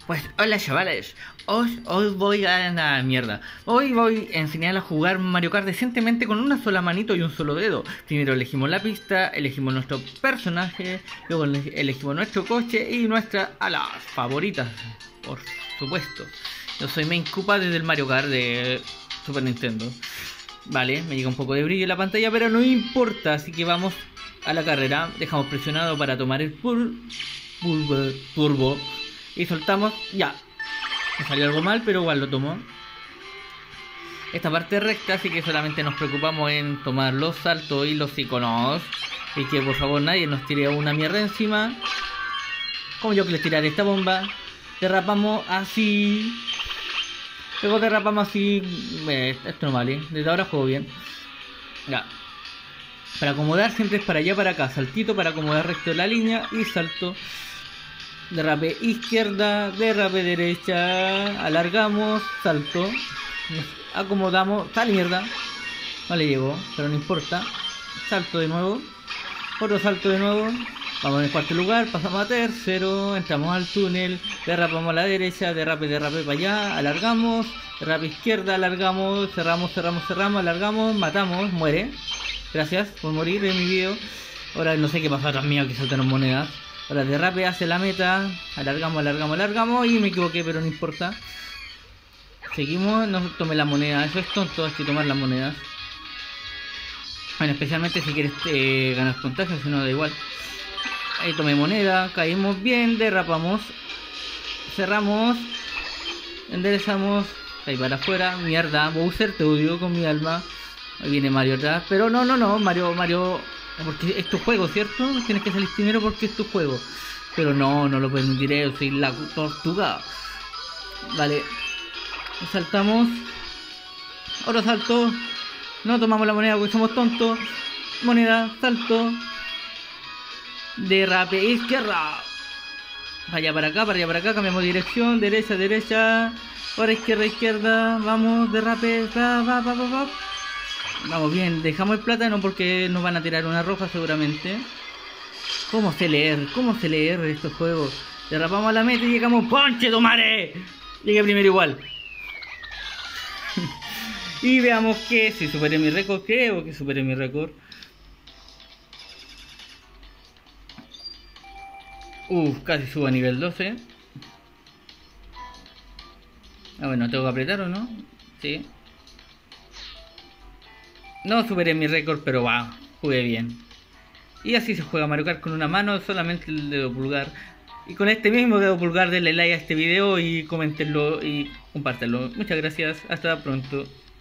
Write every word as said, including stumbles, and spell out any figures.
Pues hola chavales, hoy, hoy voy a la mierda. Hoy voy a enseñar a jugar Mario Kart decentemente con una sola manito y un solo dedo. Primero elegimos la pista, elegimos nuestro personaje, luego elegimos nuestro coche y nuestras alas favoritas, por supuesto. Yo soy Main Koopa desde el Mario Kart de Super Nintendo. Vale, me llega un poco de brillo en la pantalla, pero no importa, así que vamos a la carrera. Dejamos presionado para tomar el pur, pur, turbo. Y soltamos, ya. Me salió algo mal, pero igual lo tomó. Esta parte es recta, así que solamente nos preocupamos en tomar los saltos y los iconos. Y que por favor nadie nos tire una mierda encima. Como yo que les tiraré esta bomba. Derrapamos así. Luego derrapamos así. Eh, esto no vale, desde ahora juego bien. Ya. Para acomodar siempre es para allá, para acá. Saltito para acomodar recto la línea y salto. Derrape izquierda, derrape derecha, alargamos, salto, nos acomodamos, ¡tal mierda! No le llegó, pero no importa. Salto de nuevo, otro salto de nuevo, vamos en el cuarto lugar, pasamos a tercero, entramos al túnel, derrapamos a la derecha, derrape, derrape para allá, alargamos, derrape izquierda, alargamos, cerramos, cerramos, cerramos, alargamos, matamos, muere. Gracias por morir en mi video. Ahora no sé qué pasó atrás mío, que saltaron monedas. Ahora derrape hacia la meta, alargamos, alargamos, alargamos y me equivoqué, pero no importa. Seguimos, no tome la moneda, eso es tonto, hay que tomar las monedas. Bueno, especialmente si quieres eh, ganar puntaje, si no da igual. Ahí tomé moneda, caímos bien, derrapamos, cerramos, enderezamos, ahí para afuera, mierda, Bowser, te odio con mi alma. Ahí viene Mario atrás, pero no, no, no, Mario, Mario... Porque es tu juego, ¿cierto? Tienes que salir primero porque es tu juego. Pero no, no lo permitiré, yo soy la tortuga. Vale. Saltamos. Otro salto. No tomamos la moneda porque somos tontos. Moneda, salto. Derrape, izquierda. Para allá, para acá, para allá, para acá. Cambiamos de dirección. Derecha, derecha. Ahora izquierda, izquierda. Vamos, derrape. Va, va, va, va, va. Vamos bien, dejamos el plátano porque nos van a tirar una roja seguramente. ¿Cómo sé leer? ¿Cómo sé leer estos juegos? Derrapamos a la meta y llegamos. ¡Ponche, tomare! Llegué primero igual. Y veamos que si superé mi récord. Creo que superé mi récord. Uf, casi subo a nivel doce. Ah, bueno, tengo que apretar o no. Sí. No superé mi récord, pero wow, jugué bien. Y así se juega Mario Kart con una mano, solamente el dedo pulgar. Y con este mismo dedo pulgar denle like a este video y coméntenlo y compártanlo. Muchas gracias, hasta pronto.